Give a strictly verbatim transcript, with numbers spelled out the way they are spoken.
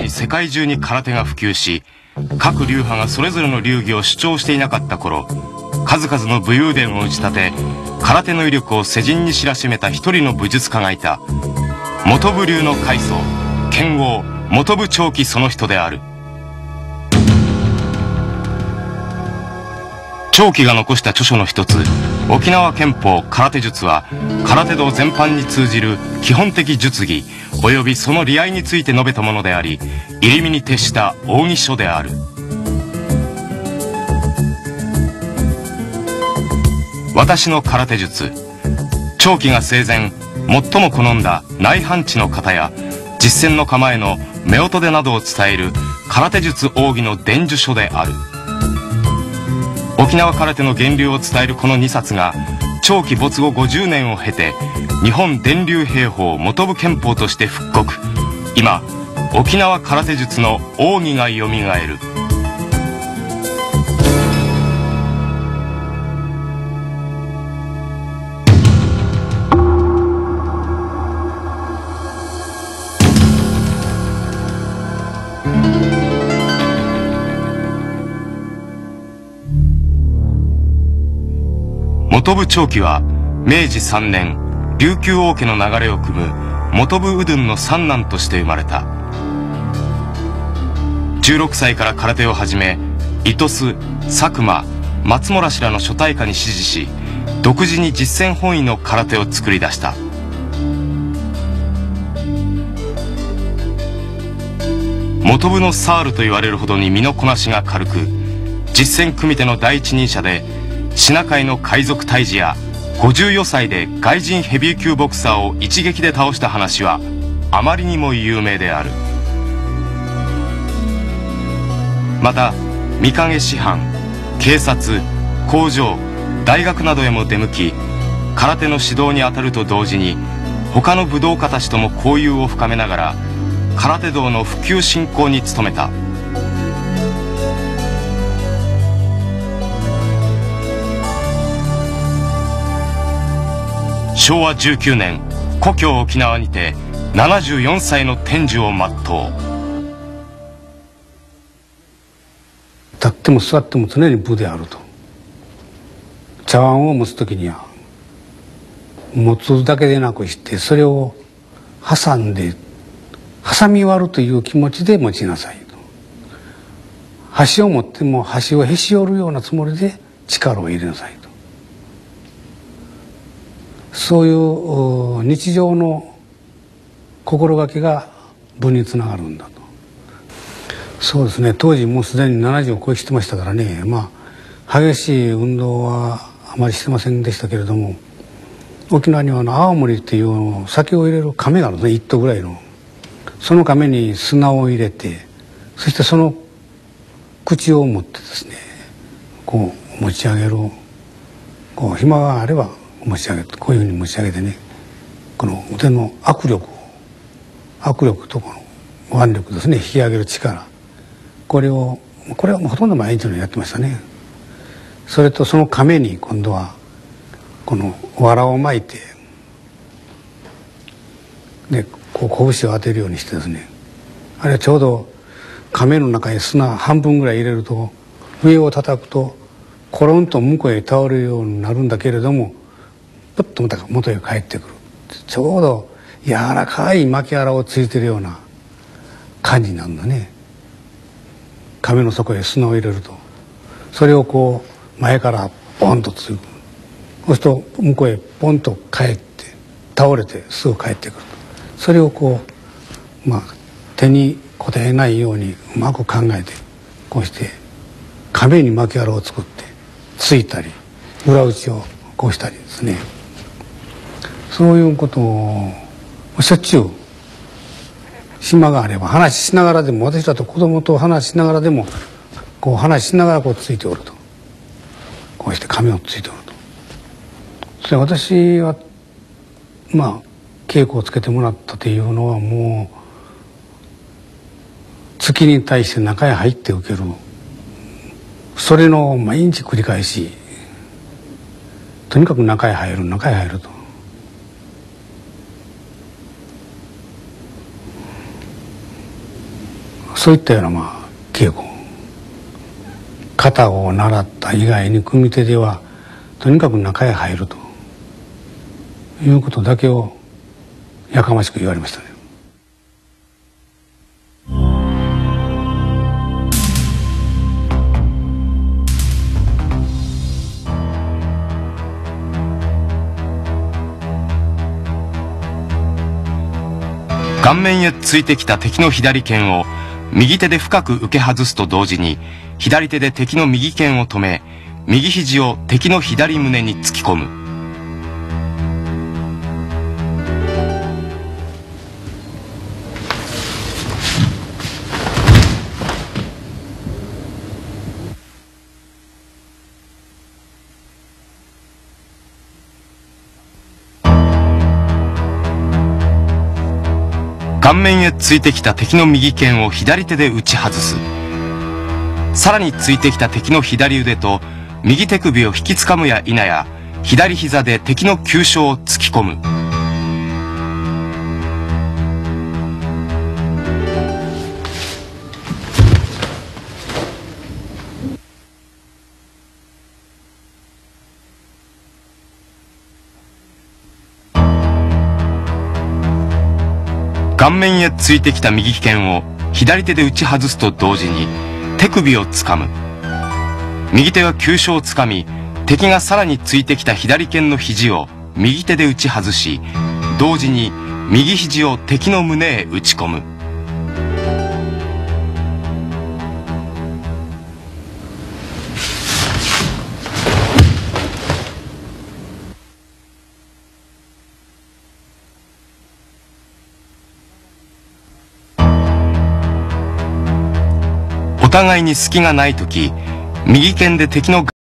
に世界中に空手が普及し、各流派がそれぞれの流儀を主張していなかった頃、数々の武勇伝を打ち立て、空手の威力を世人に知らしめた一人の武術家がいた。本部流の開祖、剣王本部長喜その人である。長喜が残した著書の一つ、沖縄拳法空手術は、空手道全般に通じる基本的術儀及びその利合について述べたものであり、入り身に徹した奥義書である。私の空手術。長喜が生前最も好んだ内反地の型や実践の構えの夫婦手などを伝える空手術奥義の伝授書である。沖縄空手の源流を伝えるこのにさつが、長喜没後ごじゅうねんを経て日本電流兵法本部拳法として復刻。今沖縄空手術の奥義がよみがえる。本部長喜はめいじさんねん、琉球王家の流れを組む本部右敦の三男として生まれた。じゅうろくさいから空手を始め、糸須、佐久間、松村氏らの諸大家に師事し、独自に実践本位の空手を作り出した。本部のサールと言われるほどに身のこなしが軽く、実践組手の第一人者で、シナ海の海賊退治やごじゅうよさいで外人ヘビー級ボクサーを一撃で倒した話はあまりにも有名である。また御影師範、警察、工場、大学などへも出向き、空手の指導に当たると同時に他の武道家たちとも交友を深めながら空手道の普及振興に努めた。しょうわじゅうきゅうねん、故郷沖縄にてななじゅうよんさいの天寿を全う。 立っても座っても常に武であると。茶碗を持つ時には持つだけでなくして、それを挟んで挟み割るという気持ちで持ちなさいと。箸を持っても箸をへし折るようなつもりで力を入れなさいと。そういう日常の心がけが武につながるんだと。そうですね、当時もうすでにななじゅうを超えてましたからね、まあ激しい運動はあまりしてませんでしたけれども、沖縄にはあの青森っていう酒を入れる甕があるんですね、いっとうぐらいの。その甕に砂を入れて、そしてその口を持ってですね、こう持ち上げる、こう暇があれば持ち上げる、こういうふうに持ち上げてね、この腕の握力を握力とこの腕力ですね、引き上げる力、これをこれはもうほとんど毎日のようにやってましたね。それとその甕に今度はこの藁を巻いて、でこう拳を当てるようにしてですね、あれはちょうど甕の中に砂半分ぐらい入れると、上を叩くとコロンと向こうへ倒れるようになるんだけれども、プッとまた元へ帰ってくる。ちょうど柔らかい巻き藁をついてるような感じなんだね。甕の底へ砂を入れると、それをこう前からポンとつく。そうすると向こうへポンと帰って倒れてすぐ帰ってくると。それをこうまあ手にこたえないようにうまく考えて、こうして甕に巻き藁を作ってついたり裏打ちをこうしたりですね、そういうことをしょっちゅう暇があれば話しながらでも、私だと子供と話しながらでもこう話しながらこうついておると、こうして甕をついておると。それ私はまあ稽古をつけてもらったというのは、もう月に対して中へ入って受ける、それの毎日繰り返し、とにかく中へ入る中へ入ると。 そういったようなまあ稽古、型を習った以外に組手ではとにかく中へ入るということだけをやかましく言われましたね。 顔面へついてきた敵の左剣を右手で深く受け外すと同時に、左手で敵の右剣を止め、右肘を敵の左胸に突き込む。顔面へついてきた敵の右剣を左手で打ち外す。さらについてきた敵の左腕と右手首を引きつかむや否や、左膝で敵の急所を突き込む。顔面へついてきた右剣を左手で打ち外すと同時に手首をつかむ。右手は急所をつかみ、敵がさらについてきた左剣の肘を右手で打ち外し、同時に右肘を敵の胸へ打ち込む。お互いに隙がないとき、右剣で敵の